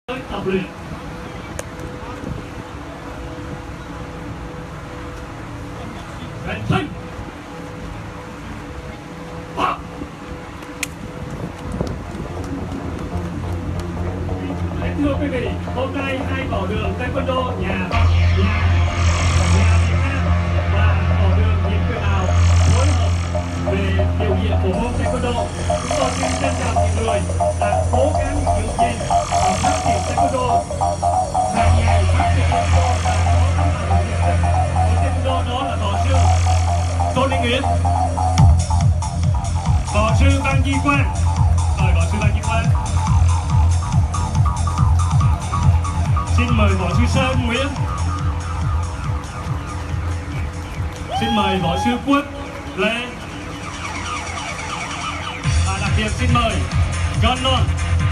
tập luyện. Đánh thanh. Thưa quý vị, hôm nay hai bảo đường taekwondo nhà Việt Nam và bảo đường Nhật Việt Lào phối hợp về biểu diễn của môn taekwondo. Chúng tôi xin trân trọng những người đã cố gắng giữ gìn và phát triển taekwondo. Hàng ngày phát triển taekwondo và có tấm lòng nhiệt tình của taekwondo, đó là võ sư Tô Linh Nguyễn, võ sư Văn Duy Quang. Mời võ sư Văn Duy Quang. Xin mời võ sư Sơn Nguyễn. Xin mời võ sư Quốc Lê. Và đặc biệt xin mời John Non.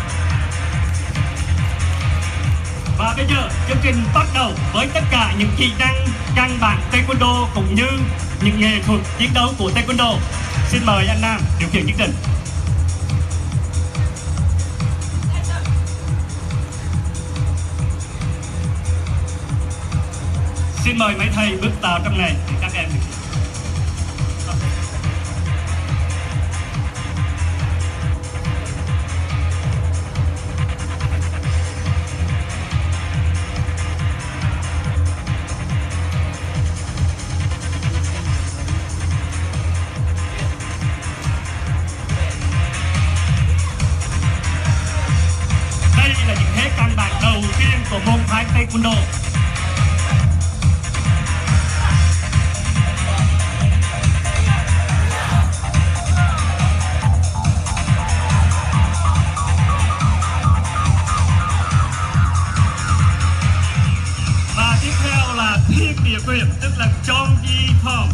Và bây giờ chương trình bắt đầu với tất cả những kỹ năng căn bản taekwondo cũng như những nghệ thuật chiến đấu của taekwondo. Xin mời anh Nam điều khiển chương trình. Xin mời mấy thầy bước vào trong này để các em. Đây là những thế căn bản đầu tiên của môn phái taekwondo. Địa quyền tức là Chong Yi Phong.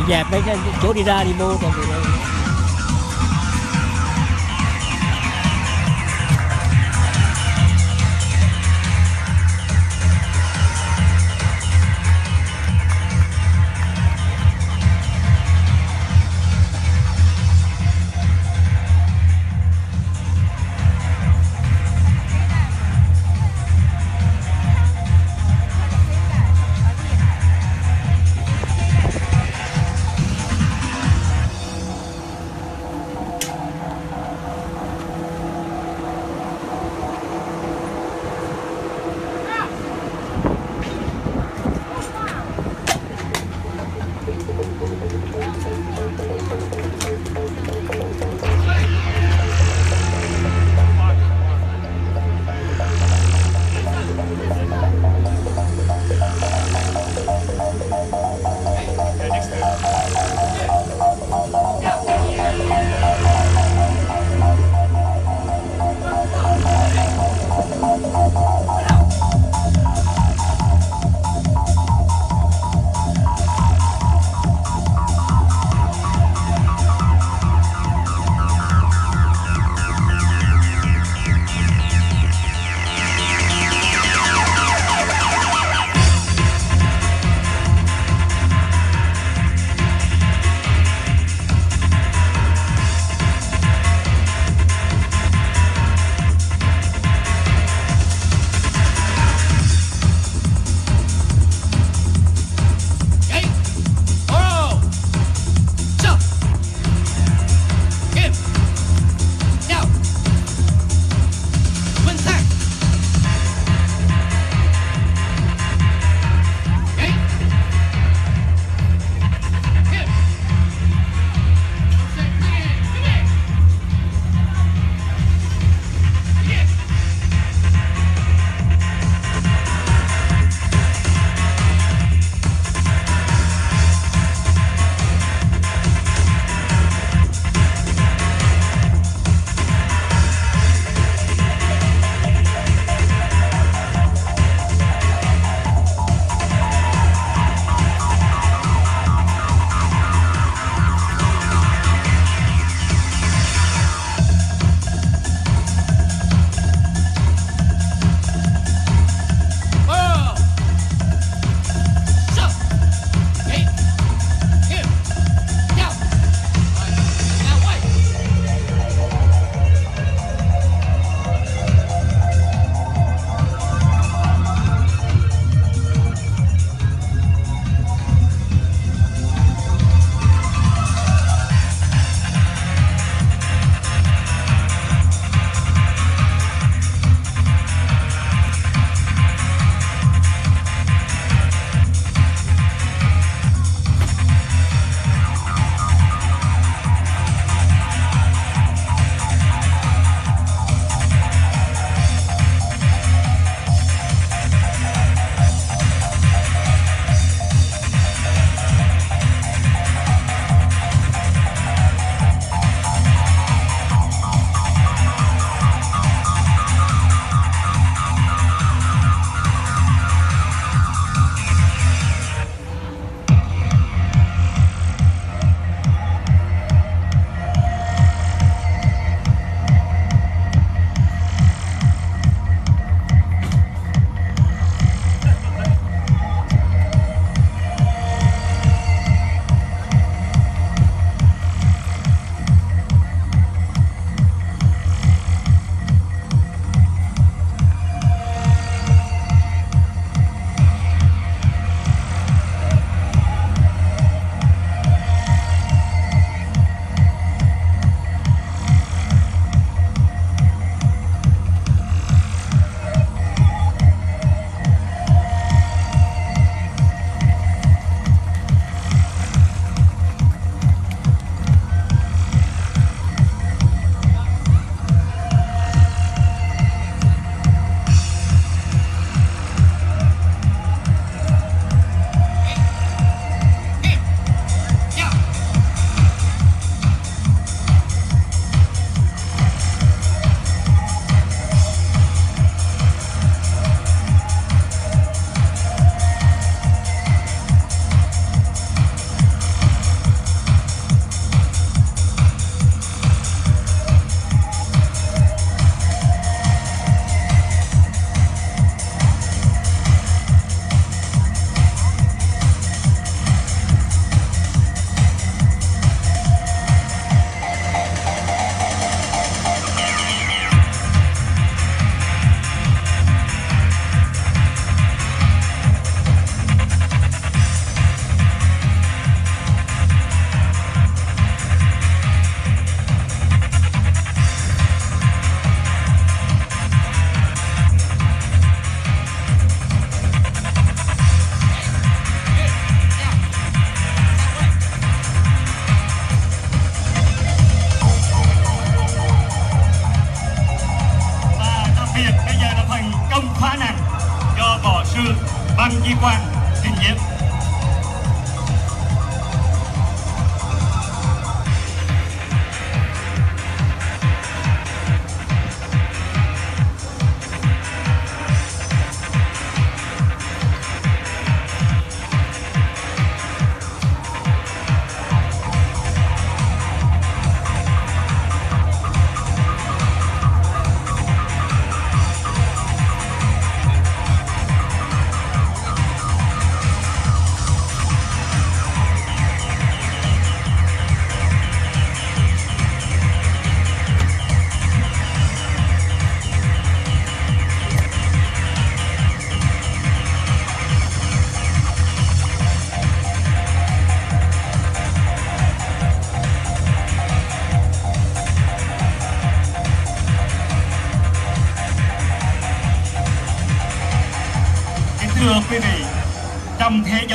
dẹp mấy cái chỗ đi ra đi vô còn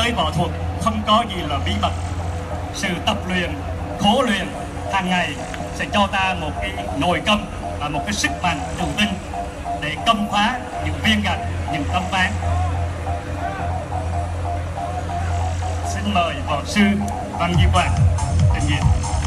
giới võ thuật không có gì là bí mật. Sự tập luyện, khổ luyện hàng ngày sẽ cho ta một cái nội công và một cái sức mạnh tự tin để công phá những viên gạch, những tấm ván. Xin mời võ sư Văn Duy Quang trình diễn.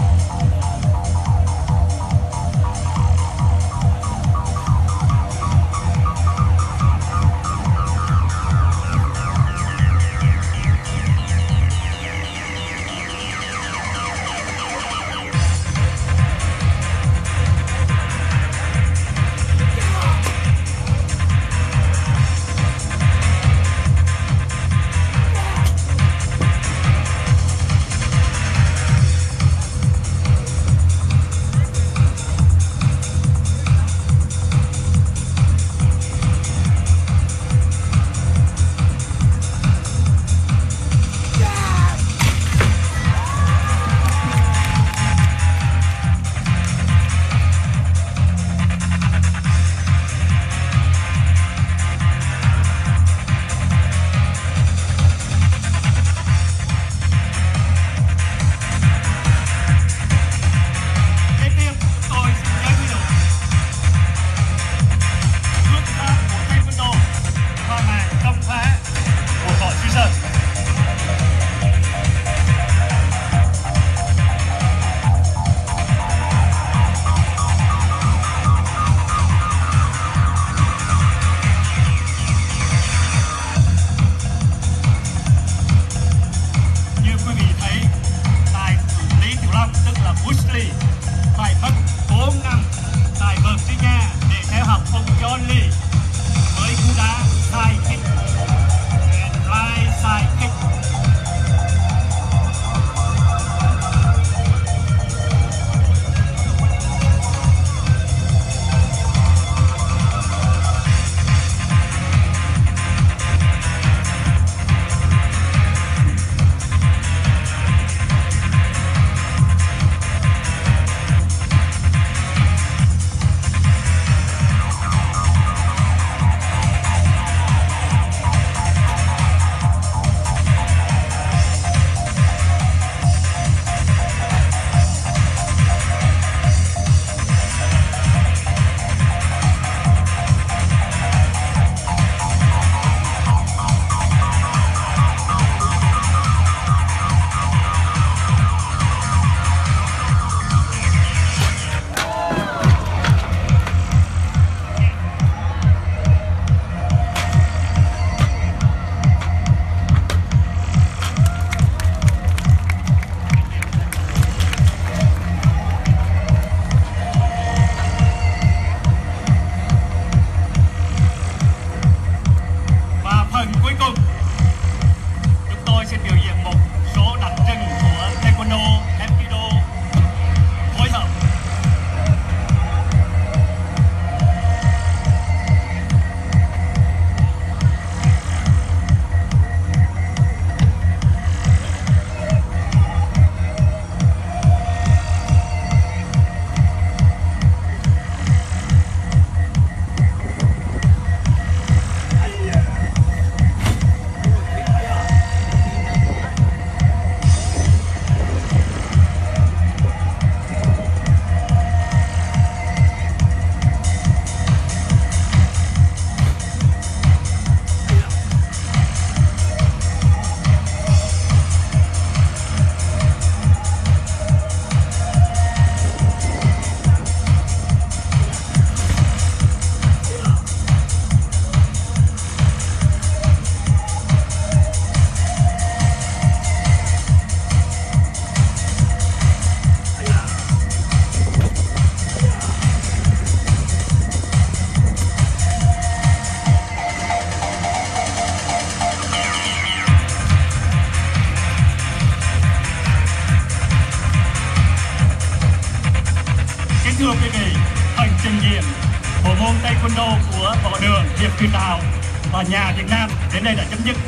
thưa quý vị, phần trình diễn bộ môn taekwondo của võ đường Diệp Kỳ Tào và nhà Việt Nam đến đây đã chấm dứt.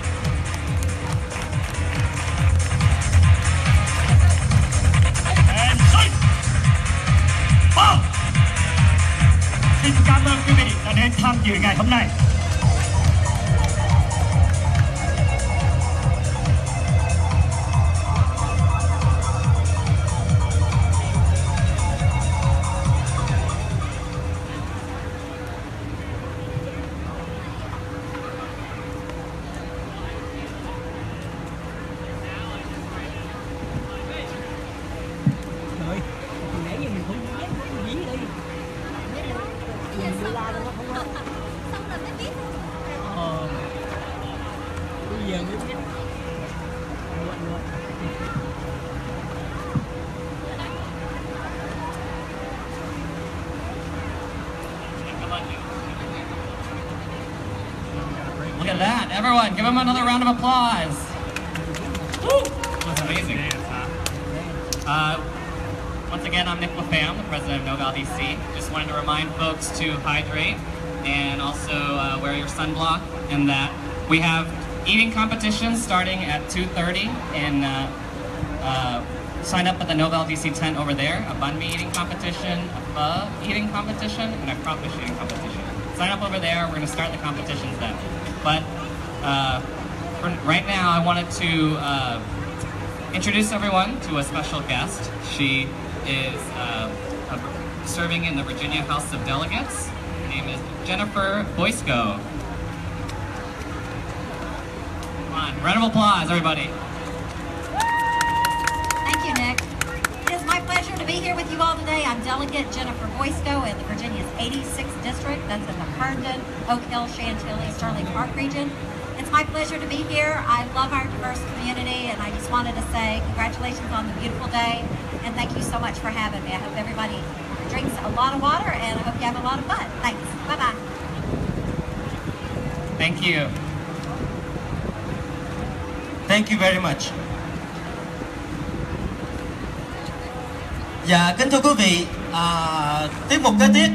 Xin cảm ơn quý vị đã đến tham dự ngày hôm nay. everyone, give them another round of applause. Woo! That was amazing. Once again, I'm Nick LaFamme, the president of Noval DC. Just wanted to remind folks to hydrate and also wear your sunblock, and that we have eating competitions starting at 2:30 and sign up at the Noval DC tent over there. A banh mi eating competition, a pho eating competition, and a crawfish eating competition. Sign up over there. We're going to start the competitions then. But for right now, I wanted to introduce everyone to a special guest. She is serving in the Virginia House of Delegates. Her name is Jennifer Boysko. Come on, round of applause, everybody. Thank you, Nick. It is my pleasure to be here with you all today. I'm Delegate Jennifer Boysko in the Virginia's 86th District. That's in the Herndon, Oak Hill, Chantilly, Sterling Park region. It's my pleasure to be here. I love our diverse community, and I just wanted to say congratulations on the beautiful day, and thank you so much for having me. I hope everybody drinks a lot of water, and I hope you have a lot of fun. Thanks. Bye-bye. Thank you. Thank you very much. Dạ, kính thưa quý vị, tiết mục kế tiếp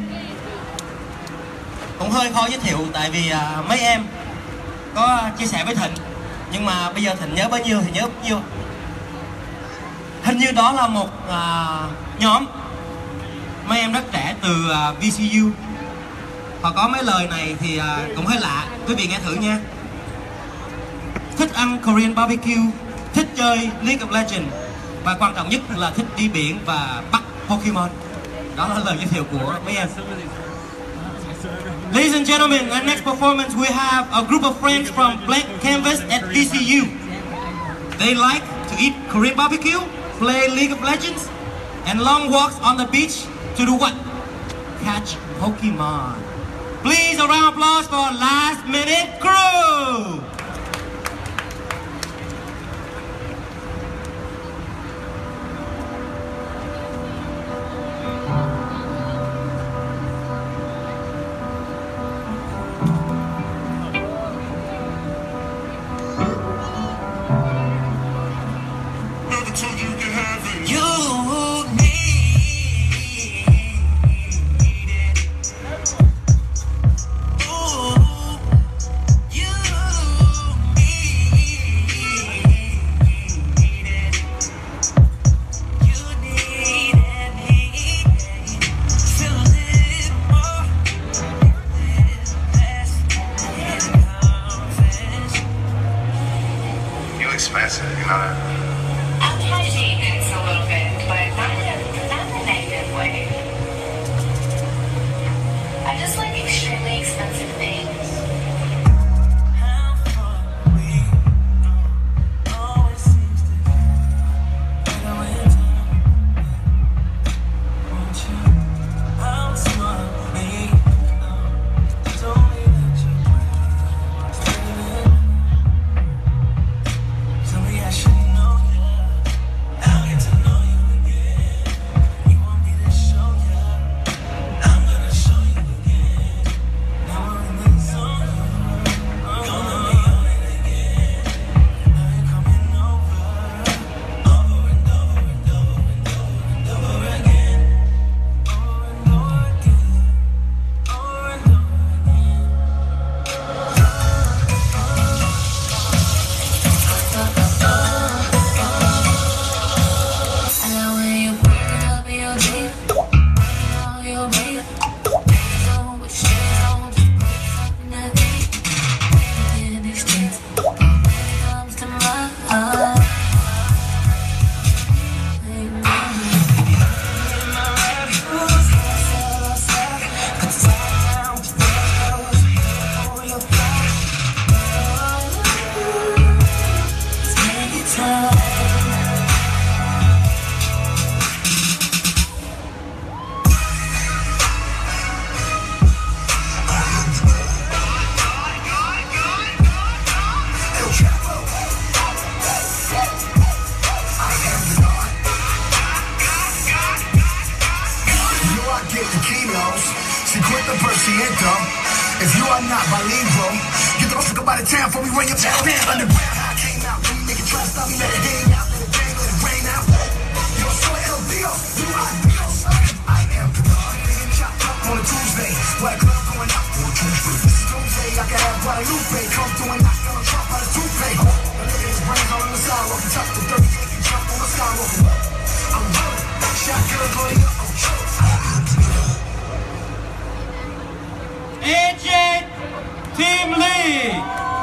cũng hơi khó giới thiệu tại vì mấy em có chia sẻ với Thịnh, nhưng mà bây giờ Thịnh nhớ bao nhiêu thì nhớ bao nhiêu. Hình như đó là một nhóm mấy em rất trẻ từ VCU. Họ có mấy lời này thì cũng hơi lạ, quý vị nghe thử nha. Thích ăn Korean barbecue, thích chơi League of Legends, và quan trọng nhất là thích đi biển và bắt Pokemon. Đó là lời giới thiệu của mấy em. Ladies and gentlemen, our next performance we have a group of friends from Blank Canvas at VCU. They like to eat Korean barbecue, play League of Legends, and long walks on the beach to do what? Catch Pokemon. Please, a round of applause for Last Minute Crew! Expensive, you know that? I'll try to eat this a little bit, but not in a negative way. I just like extremely expensive things. If you are not bilingual, get the boss, look about the town before we run your town down. Underground, how I came out. When you niggas try to stop me, let it hang out. Let it bang, let it rain out. Yo soy el Dios, you are Dios. I am the God. Getting chopped up on a Tuesday. What a club going out on a Tuesday. This is Tuesday, I can have Guadalupe. Come through and knock on a trap on a toothpaste. The nigga his brains all on the sidewalk. He tucked the 38 and jump on the skywalk. I'm rolling, shotgun going up. AJ Team Lee.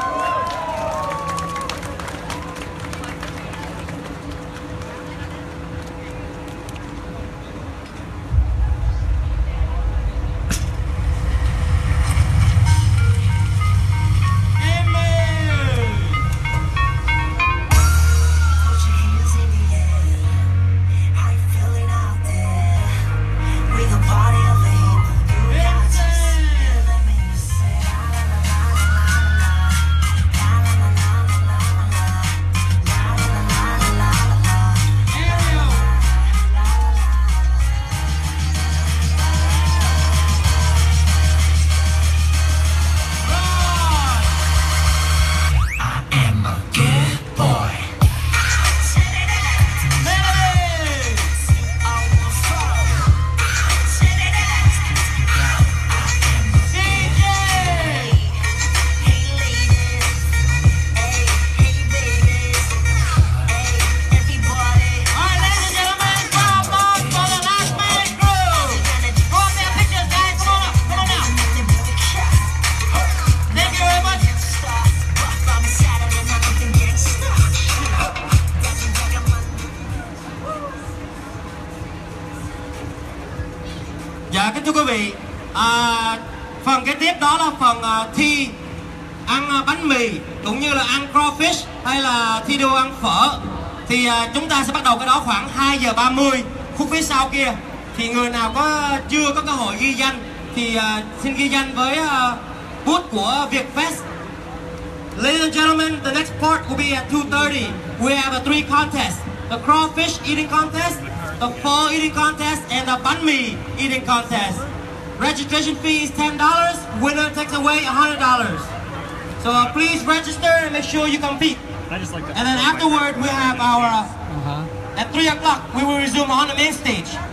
Dạ kính thưa quý vị, phần kế tiếp đó là phần thi ăn bánh mì cũng như là ăn crawfish hay là thi đua ăn phở. Thì chúng ta sẽ bắt đầu cái đó khoảng 2 giờ 30. Khúc phía sau kia thì người nào chưa có cơ hội ghi danh thì xin ghi danh với booth của Vietfest. Ladies and gentlemen, the next part will be at 2:30. We have 3 contests: the crawfish eating contest, the pho eating contest, and the banh mi eating contest. Registration fee is $10. Winner takes away $100. So please register and make sure you compete. And then afterward, we have our at 3 o'clock we will resume on the main stage.